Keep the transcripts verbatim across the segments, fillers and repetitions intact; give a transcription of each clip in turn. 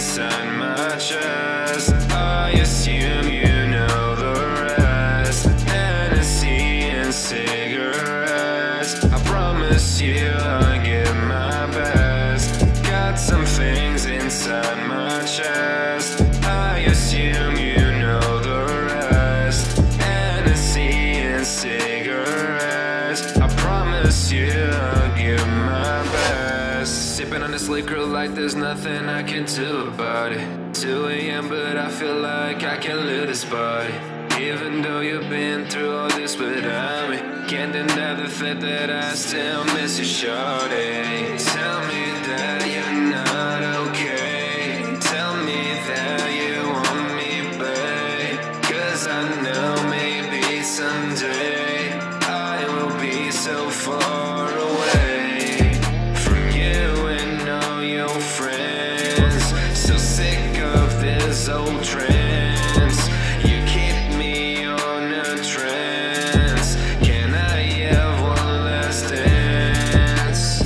inside my chest. I assume you know the rest. Hennessy and cigarettes, I promise you I give my best. Got some things inside my chest. I assume you know the rest. Hennessy and cigarettes, I promise you I'll give my best. Sipping on this liquor like there's nothing I can do about it. two A M but I feel like I can live this body. Even though you've been through all this without me, can't deny the fact that I still miss you, shawty. Tell me that you're not okay. Tell me that you want me, babe. Cause I know maybe someday I will be so far away from you and all your friends. So sick of this old trance. You keep me on a trance. Can I have one last dance?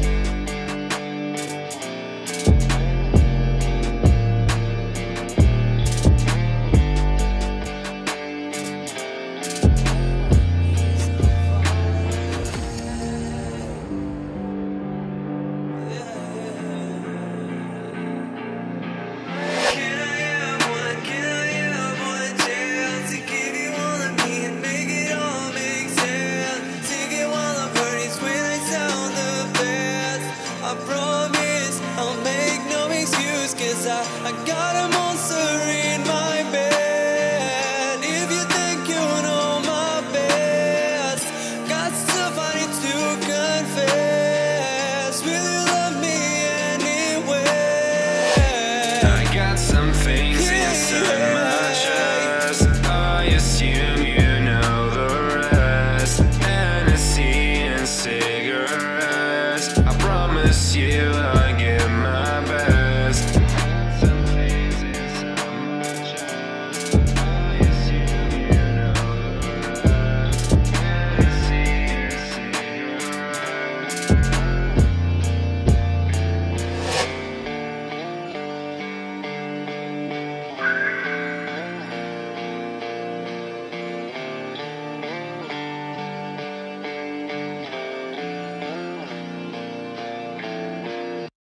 I, I got a monster in my bed. If you think you know my best, got stuff I need to confess. Will you love me anyway? I got some things yeah, inside my